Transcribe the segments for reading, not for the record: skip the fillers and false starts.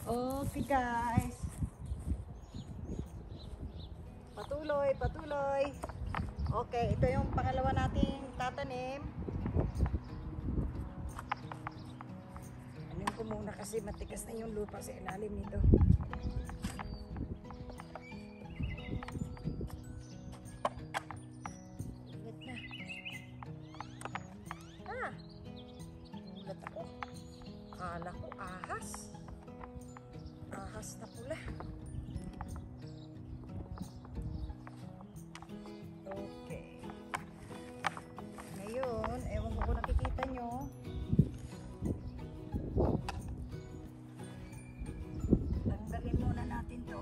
Okay guys. Patuloy, patuloy. Okay, ito yung pangalawa nating tatanim. Anin ko muna kasi matigas na yung lupa sa ilalim nito. Ingat na. Ah! Ulat ako. Akala ko ahas. Ahas na pula. Okay. Ngayon, ewan ko kung nakikita nyo. Tanggalin muna natin to.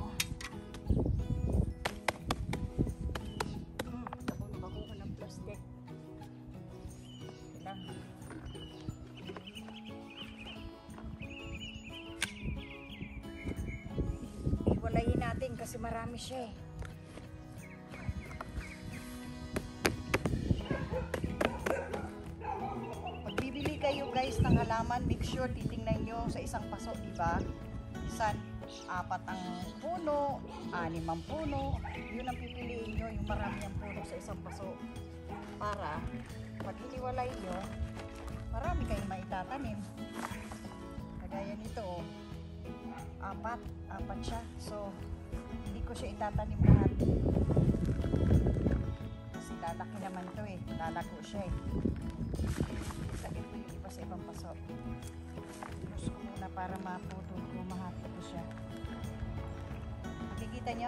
Nabulog ako ng plastic. Lang. Iwalayin natin kasi marami siya eh. Magbibili kayo guys ng halaman, make sure titingnan nyo sa isang paso, diba? Isan, 4 ang puno, 6 ang puno, yun ang pipiliin nyo, yung marami ang puno sa isang paso. Para, pag hiniwalay nyo, marami kayong maitatanim. Kagaya nito, 4 siya. So, hindi ko siya itatanim lahat. Kasi lalaki naman to eh. Lalago siya eh. Lagyan ko yung iba sa ibang paso. Tapos ko muna para maputol ko, mahati ko siya. Nakikita nyo?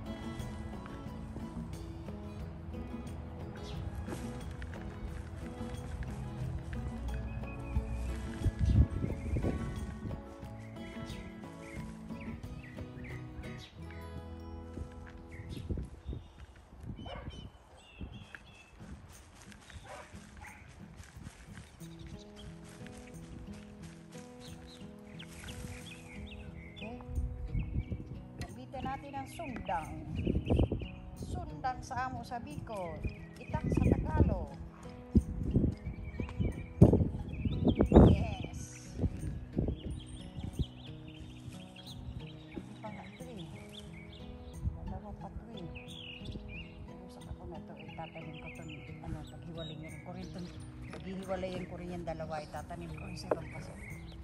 Natin ang sundang. Sundang sa amo sa Bicol, itak sa Tagalog. Yes. Ito pa nga ito eh. Dalawa pa ito eh. Iusak ako na ito. Itatanim ko ito. Paghiwalayin ko rin ito. Paghiwalayin ko rin yung dalawa. Itatanim ko sa ibang paso.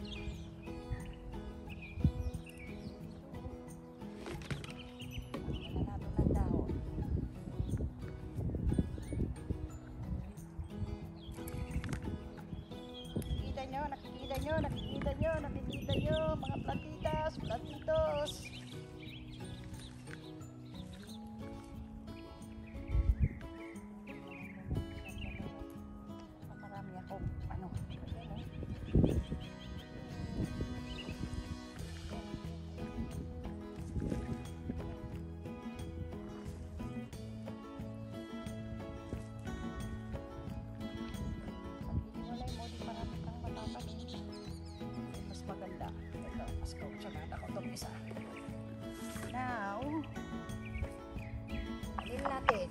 Nakikita nyo, mga plantitas, plantitos. Marami akong, maganda. Ito, mas kautsagada ko itong isa. Now, alin natin.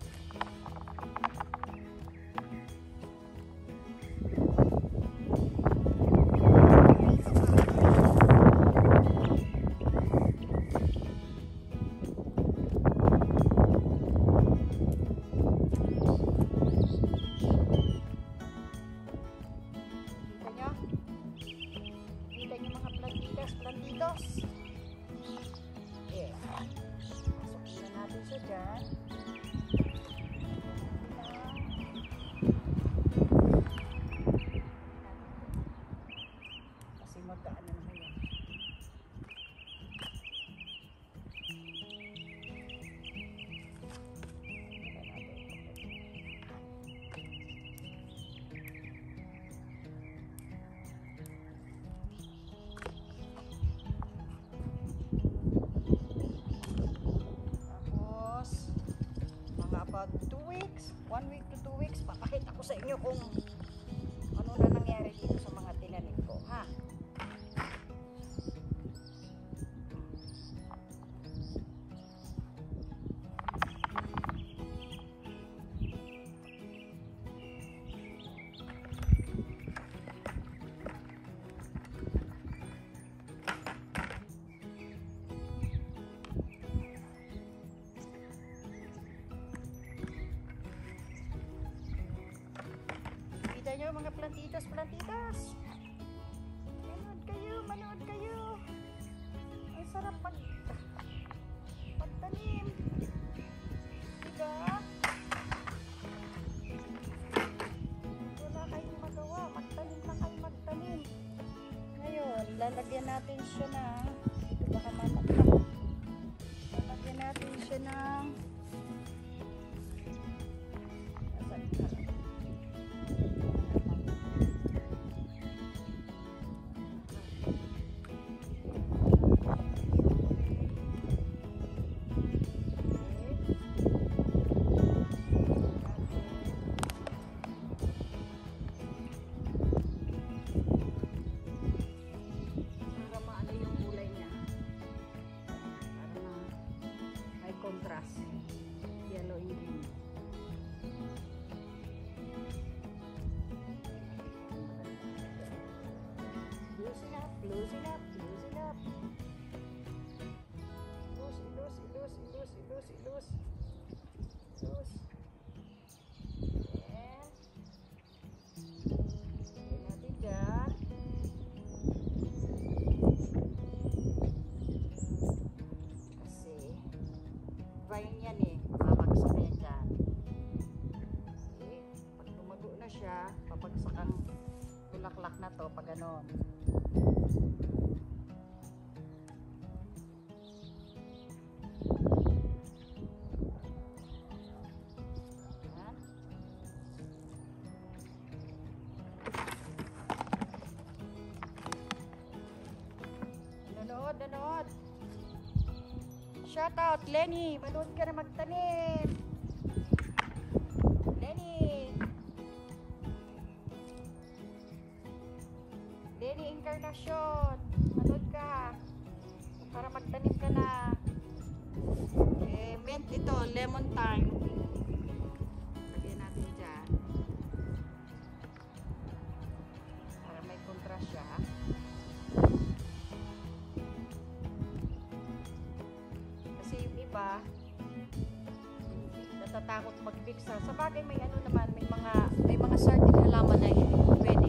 Plantitos. Yeah. Masukin na natin siya dyan. Kasi magkaan na naman yan. About 2 weeks, 1 week to 2 weeks, papakita ko sa inyo kung ano na nangyari dito sa mga tinanim ko, ha? plantitas, plantitas. Manood kayo. Ang sarap magtanim. Diba? Wala kayong magawa. Magtanim lang kayo, magtanim. Ngayon, lalagyan natin siya ng, baka mamata. Lalagyan natin siya ng, contrast, yellow and green. Loosen up, loosen up, loosen up. Loose. Ayan. Lagyan natin dyan. Vine yan eh, mababagsak yan dyan. See? Pag tumago na siya, babagsak ang bulaklak na to pag ganon. Yan. Nanood. Shout out, Lenny! Manood ka na magtanim! Lenny Encarnacion! Manood ka! Para magtanim ka na. Mint ito, lemon thyme. Lagyan natin dyan. Para may contrast siya. Iba natatakot mag-mix sa bagay may ano naman may mga certain halaman na hindi pwede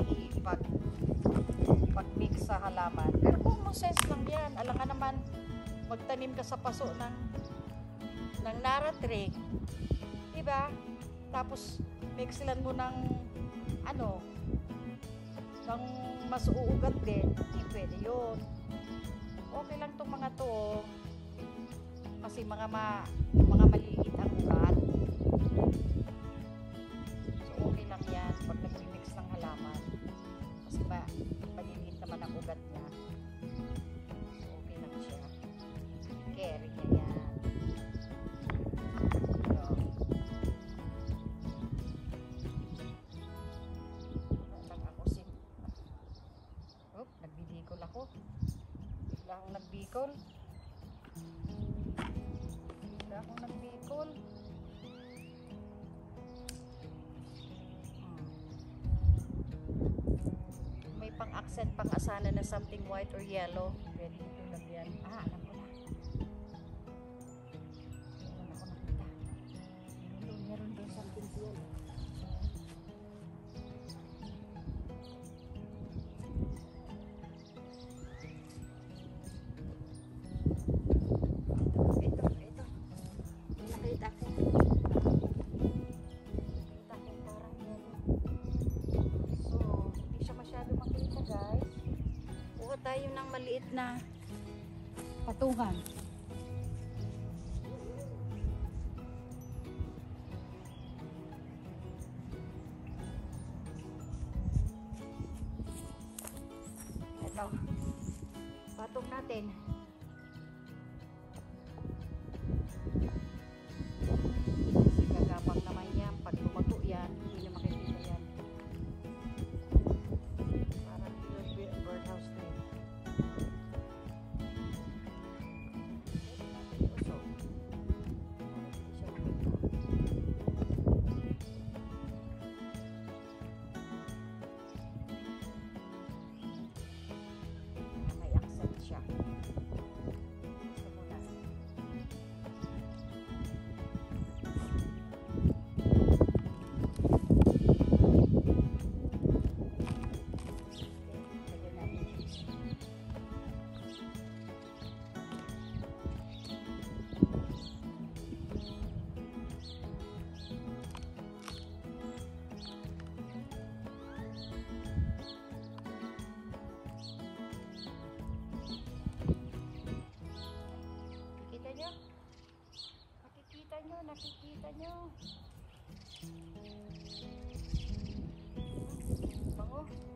pag-mix sa halaman, pero kung mo sense lang yan, alangan naman magtanim ka sa paso ng naratree, diba? Tapos mixlan mo ng ng mas uugat din, hindi pwede yun. Okay lang tong mga to kasi mga maliit ang ugat. So okay lang yan pag nag-mix ng halaman. Kasi maliliit naman ang ugat niya. So okay lang siya. Carry niya yan. So, nagbibikol ako. Bigla akong nagbikol. May pang-accent, pang-asana na something white or yellow. Pwede ito lagyan. Alam ko na. Meron ako nakita. Meron din something yellow. Tayo ng maliit na patungan. Ito, patong natin. Kasi gagapang naman yan. Pag lumago yan, hindi na makikita yan. Parang birdhouse na yun. May accent siya. nakikita nyo. Bango.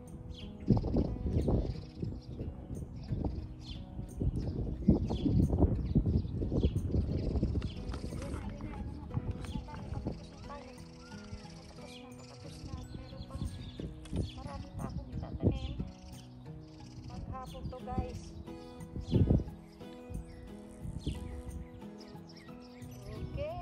Marami pa akong itatanim. Maghapon to guys. Okay.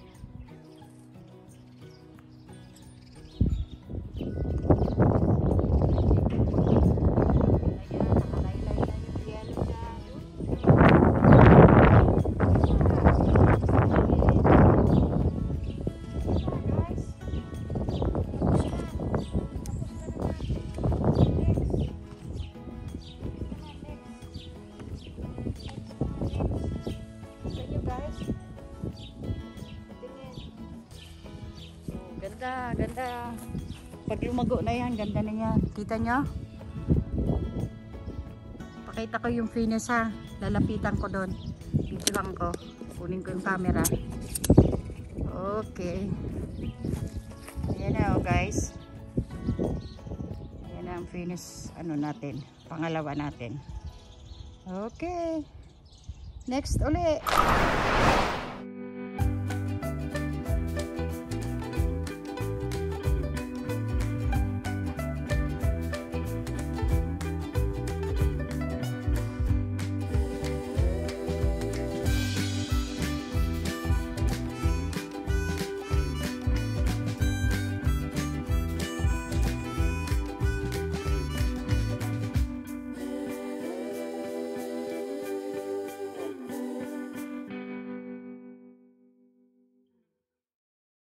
Ganda, ganda. Pag lumago na yan, ganda na yan. Kita nyo? Pakita ko yung finish ha. Lalapitan ko doon. Dito lang ko. Kunin ko yung camera. Okay. Ayan na oh guys. Ayan na ang finish ano natin. Pangalawa natin. Okay. Next uli.